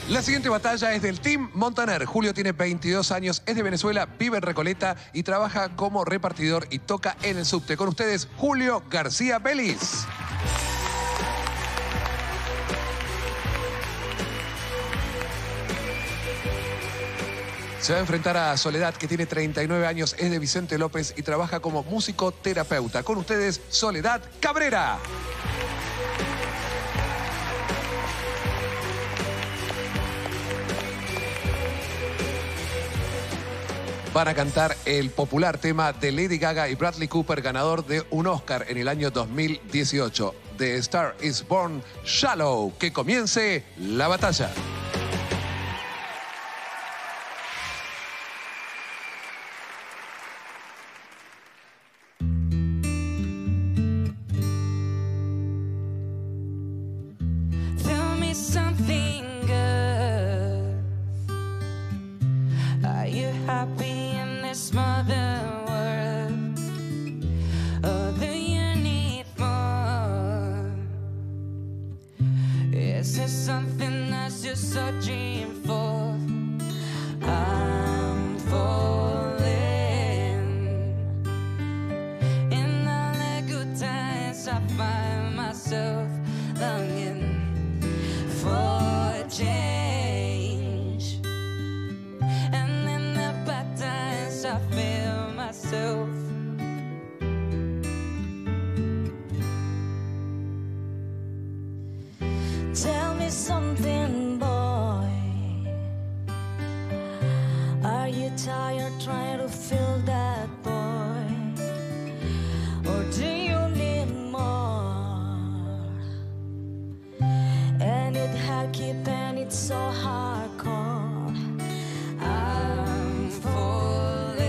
La siguiente batalla es del Team Montaner. Julio tiene 22 años, es de Venezuela, vive en Recoleta y trabaja como repartidor y toca en el subte. Con ustedes, Julio García Vélez. Se va a enfrentar a Soledad, que tiene 39 años, es de Vicente López y trabaja como musicoterapeuta. Con ustedes, Soledad Cabrera. Van a cantar el popular tema de Lady Gaga y Bradley Cooper, ganador de un Oscar en el año 2018. The Star is Born, Shallow. Que comience la batalla. Tell me something good. Are you happy in this modern world? Or do you need more? Is there something else you're searching for? I'm falling. In all the good times I find myself longing for change, and in the bad times I feel myself. Tell me something, boy. Are you tired trying to fill that void, or do you need more? And it had keeping it so hardcore. I'm falling.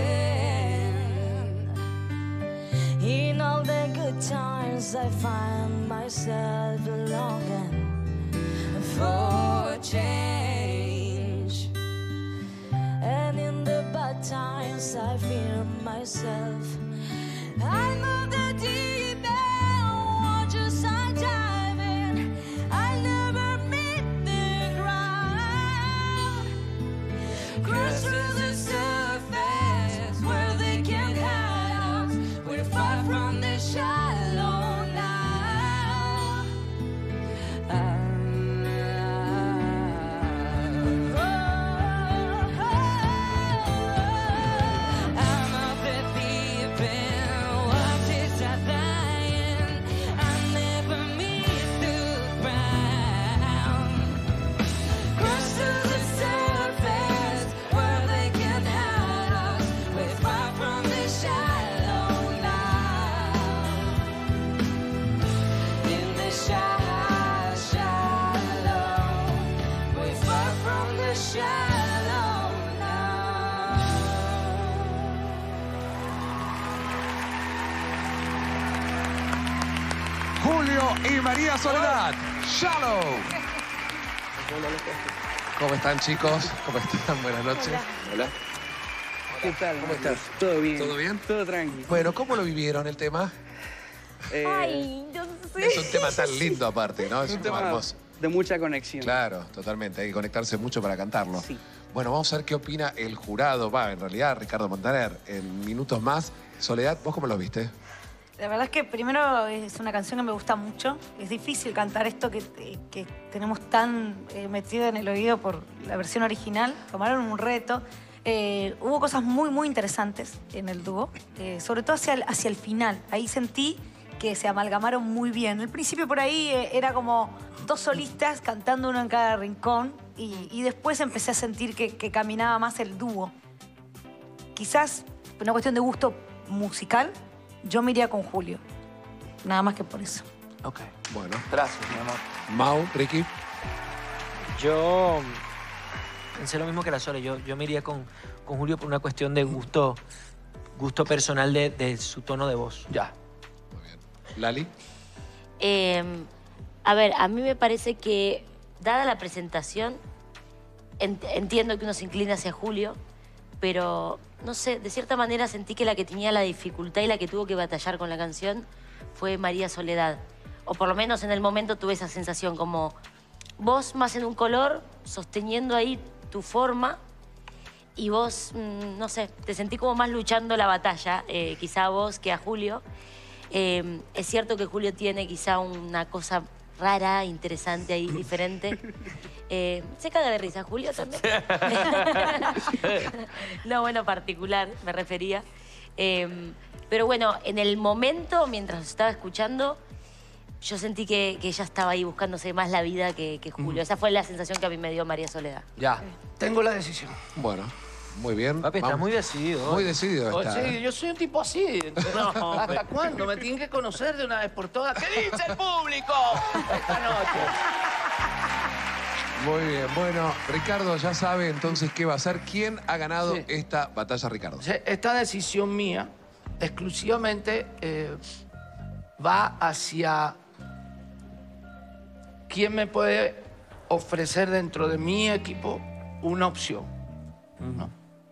In all the good times I find myself longing for change, and in the bad times I fear myself. I know the deep end waters I dive in, I never meet the ground. Crash through the surface where they can't hide us. We're far from the shallow now. I'm up at deep end, waters are dying, I never meet the ground. Crush to the surface where they can't hide us. We're far from the shallow now. In the shallow, we're far from the shallow now. Julio y María Soledad, Shallow. ¿Cómo están, chicos? ¿Cómo están? Buenas noches. Hola. ¿Qué tal? ¿Cómo estás? Todo bien. ¿Todo bien? Todo tranqui. Bueno, ¿cómo lo vivieron el tema? Ay, yo sé. Es un tema tan lindo aparte, ¿no? Es un tema hermoso. de mucha conexión. Claro, totalmente. Hay que conectarse mucho para cantarlo. Sí. Bueno, vamos a ver qué opina el jurado. En realidad, Ricardo Montaner, en minutos más. Soledad, ¿vos cómo lo viste? La verdad es que primero es una canción que me gusta mucho. Es difícil cantar esto que tenemos tan metido en el oído por la versión original. Tomaron un reto. Hubo cosas muy, muy interesantes en el dúo. Sobre todo hacia el final. Ahí sentí que se amalgamaron muy bien. Al principio por ahí era como dos solistas cantando uno en cada rincón. Y después empecé a sentir que caminaba más el dúo. Quizás, una cuestión de gusto musical, yo me iría con Julio. Nada más que por eso. Ok, bueno. Gracias, mi amor. Mau, Ricky. Yo pensé lo mismo que la Sole. Yo me iría con Julio por una cuestión de gusto personal de su tono de voz. Ya. Muy bien. Lali. A ver, a mí me parece que, dada la presentación, entiendo que uno se inclina hacia Julio, pero, no sé, de cierta manera sentí que la que tenía la dificultad y la que tuvo que batallar con la canción fue María Soledad. O por lo menos en el momento tuve esa sensación como vos más en un color, sosteniendo ahí tu forma, y vos, no sé, te sentí como más luchando la batalla, quizá a vos que a Julio. Es cierto que Julio tiene quizá una cosa rara, interesante ahí, diferente. Se caga de risa, Julio también. No, bueno, particular, me refería. Pero bueno, en el momento, mientras os estaba escuchando, yo sentí que ella estaba ahí buscándose más la vida que Julio. Esa fue la sensación que a mí me dio María Soledad. Ya, tengo la decisión. Bueno, muy bien. Papi, estás Vamos. muy decidido. Muy decidido está. Sí, yo soy un tipo así. ¿Hasta cuándo? Me tienen que conocer de una vez por todas. ¿Qué dice el público esta noche? Muy bien. Bueno, Ricardo ya sabe entonces qué va a hacer. ¿Quién ha ganado Sí. esta batalla, Ricardo? Esta decisión mía exclusivamente va hacia quién me puede ofrecer dentro de mi equipo una opción. ¿No?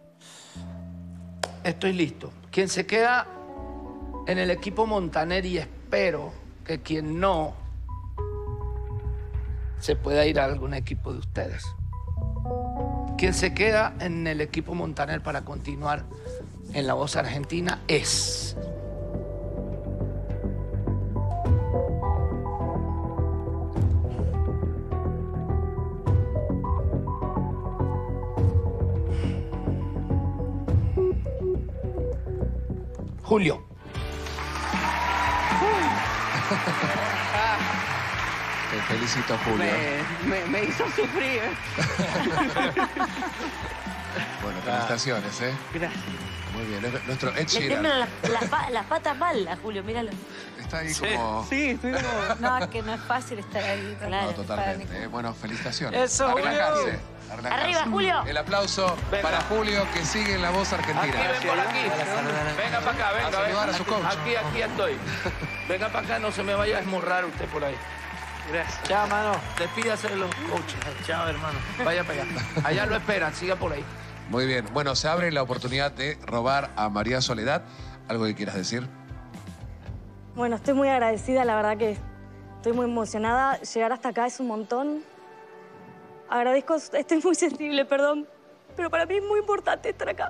Estoy listo. Quien se queda en el equipo Montaner, y espero que quien no se pueda ir a algún equipo de ustedes. Quien se queda en el equipo Montaner para continuar en La Voz Argentina es... Julio. Te felicito, Julio. Me hizo sufrir. Bueno, felicitaciones, ¿eh? Gracias. Muy bien. Es nuestro Ed Le Sheeran. tiemblan las patas mal a Julio, míralo. Está ahí como... Sí, estoy como... No, que no es fácil estar ahí. Claro. No, totalmente. Bueno, felicitaciones. Eso, A Julio. relajarse, a relajarse. Arriba, Julio. El aplauso para Julio, que sigue en La Voz Argentina. Aquí, ven por aquí. Venga para acá, venga. A saludar a su coach. Aquí estoy. Venga para acá, no se me vaya a esmorrar usted por ahí. Gracias. Chao, mano. Despídase de los coaches. Chao, hermano. Vaya para allá. Allá lo esperan, siga por ahí. Muy bien. Bueno, se abre la oportunidad de robar a María Soledad. ¿Algo que quieras decir? Bueno, estoy muy agradecida, la verdad que estoy muy emocionada. Llegar hasta acá es un montón. Agradezco, estoy muy sensible, perdón, pero para mí es muy importante estar acá.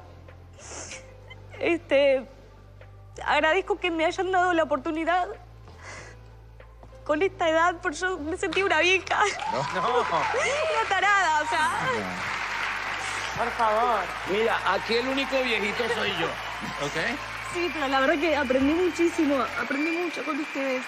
Agradezco que me hayan dado la oportunidad con esta edad, porque yo me sentí una vieja. Una tarada, o sea. Por favor. Mira, aquí el único viejito soy yo. ¿Ok? Sí, pero la verdad que aprendí muchísimo, aprendí mucho con ustedes.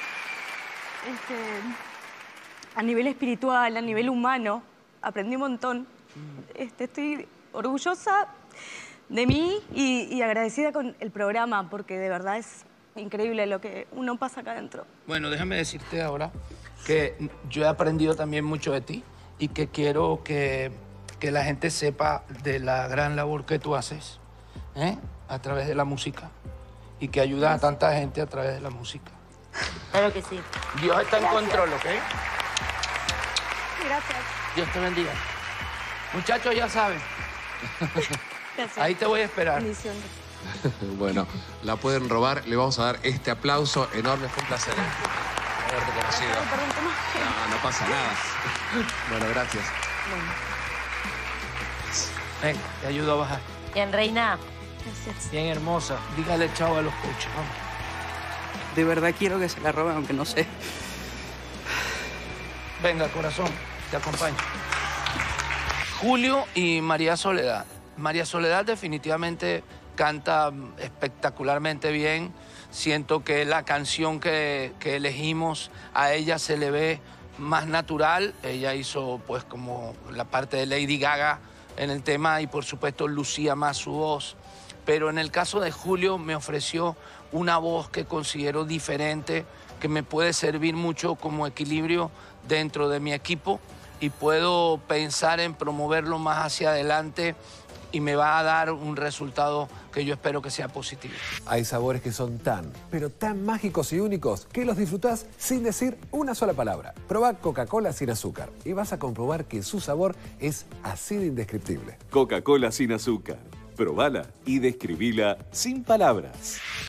A nivel espiritual, a nivel humano, aprendí un montón. Estoy orgullosa de mí y agradecida con el programa, porque de verdad es increíble lo que uno pasa acá adentro. Bueno, déjame decirte ahora que yo he aprendido también mucho de ti y que quiero que la gente sepa de la gran labor que tú haces a través de la música y que ayudas a tanta gente a través de la música. Claro que sí. Dios está en control, ¿ok? Gracias. Dios te bendiga. Muchachos, ya saben, Gracias. ahí te voy a esperar. Bendiciones. Bueno, la pueden robar. Le vamos a dar este aplauso enorme. Fue un placer haberte conocido. Perdón, ¿cómo? No pasa nada. Bueno, gracias. Ven, te ayudo a bajar. Bien, reina. Gracias. Bien hermosa. Dígale chao a los coches, vamos. De verdad quiero que se la roben, aunque no sé. Venga, corazón, te acompaño. Julio y María Soledad. María Soledad definitivamente canta espectacularmente bien. Siento que la canción que elegimos a ella se le ve más natural. Ella hizo pues como la parte de Lady Gaga en el tema y por supuesto lucía más su voz. Pero en el caso de Julio me ofreció una voz que considero diferente, que me puede servir mucho como equilibrio dentro de mi equipo y puedo pensar en promoverlo más hacia adelante y me va a dar un resultado que yo espero que sea positivo. Hay sabores que son tan, pero tan mágicos y únicos que los disfrutás sin decir una sola palabra. Probá Coca-Cola sin azúcar y vas a comprobar que su sabor es así de indescriptible. Coca-Cola sin azúcar. Probala y describila sin palabras.